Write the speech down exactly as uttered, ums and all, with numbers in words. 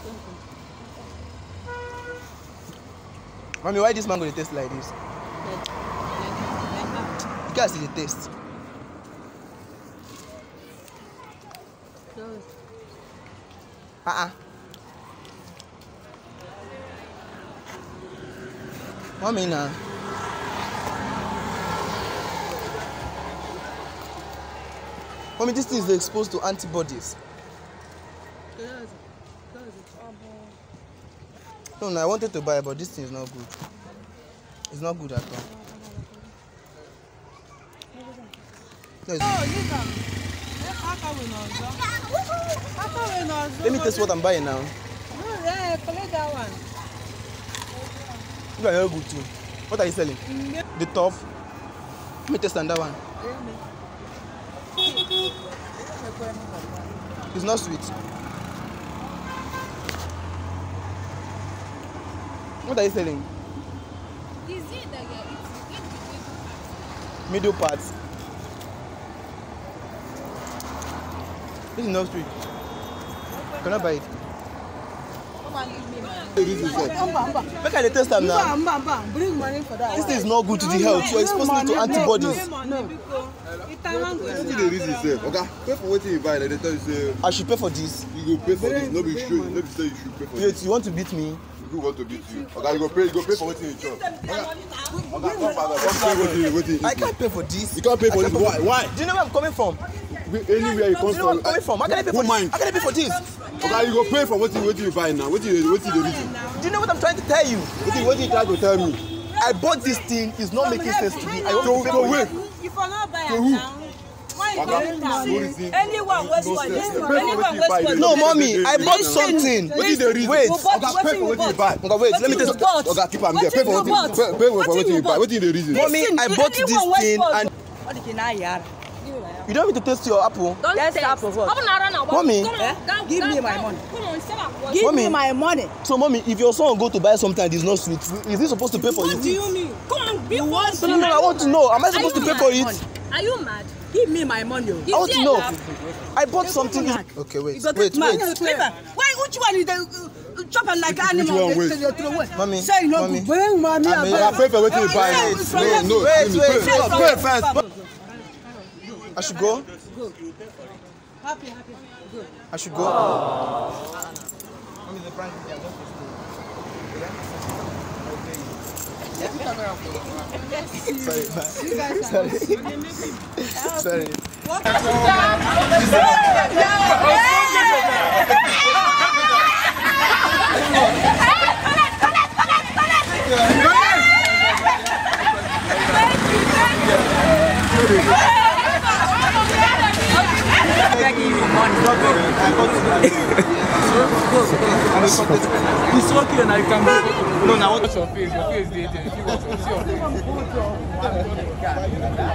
Mommy, why this mango taste like this? You can't see the taste. Uh-uh. Mommy, now. Mommy, this thing is exposed to antibodies. No, no, I wanted to buy it, but this thing is not good. It's not good at all. No, let me taste what I'm buying now. Yeah, collect that one. You are very good too. What are you selling? Mm-hmm. The top. Let me taste another one. It's not sweet. What are you selling? Is it that you're eating? Middle parts. This is not sweet. Can I buy it? Come and give me money. Make I taste them now. Bring money for that. This is not good to the health. You're exposing it to antibodies. Okay, pay for what you buy. They tell you say I should pay for this. you go pay for this. No be sure. No be say you should pay for Wait, this. you want to beat me? Who want to beat you? Okay, you go pay. You go pay for what you chop. Okay, come back. Come pay what you what you. I can't pay for this. You can't pay for this. Why? Why? Do you know where I'm coming from? Anywhere you come Do you know where I'm from. coming from? How can I pay for Who this? mind? How can I pay for this? Okay, you go pay for what you what you buy now. What you what you the reason? Do you know what I'm trying to tell you? What you what you try to tell me? I bought this thing. It's not making sense to me. I want So to pay so for wait. it. If I not buy So it who? now, why you Okay, going what down? is it? Anyone waste No one. sense. Anyone Pay for what you buy. waste No, one. mommy, I bought something. What is the reason? Wait. You bought Okay, what pay for you what you bought. buy. Okay, wait, let me What taste. you bought? Okay, keep am there. Pay for what you bought? pay pay for What what you you buy. bought? What is the reason? Mommy, I bought this Anyone waste thing one. and What did you now hear? you don't need to taste your apple. Don't Yes, taste. apple what? Come on, run away. Mommy. Come on, Eh? down, Give down, me my down. money. Come on, step up. Give Mommy. me my money. So, mommy, if your son go to buy something and it's not sweet, is he supposed to pay for it? What do you mean? Come on, be one. No, no, no, I want to know. Am I supposed to pay for it? Are you mad? Give me my money. Is I want it to know. enough? I bought something. back. Okay, wait, You got wait, this man. wait. Why which one is the uh, chop am like animal? one They wait? say they throw away. Mommy, Say you no mommy. good. Bring money. I mean, Okay, pay for what you buy. Wait, No, no. Wait, Pay wait, pay. wait, first. I should go. Happy, happy. Good. I should go. Mommy, the prank is Sorry, sorry. Sorry. It's okay now, you can go. No, now what? What's your face? Your face is there. If you want to see your face.